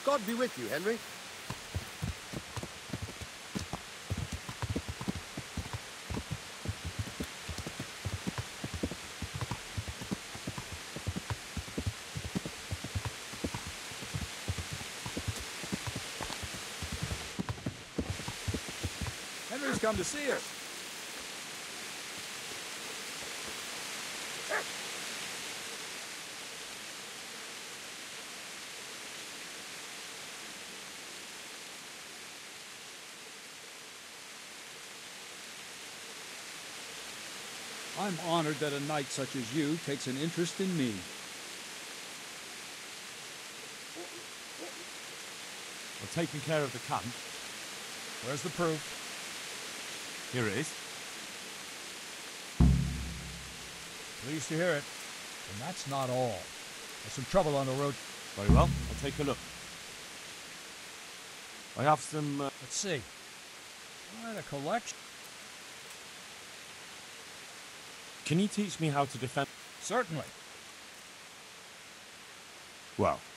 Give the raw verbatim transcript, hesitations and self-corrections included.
God be with you, Henry. Henry's come to see us. I'm honored that a knight such as you takes an interest in me. We're taking care of the camp. Where's the proof? Here it is. Pleased to hear it. And that's not all. There's some trouble on the road. Very well, I'll take a look. I have some... Uh... Let's see. Quite a collection. Can you teach me how to defend? Certainly. Well,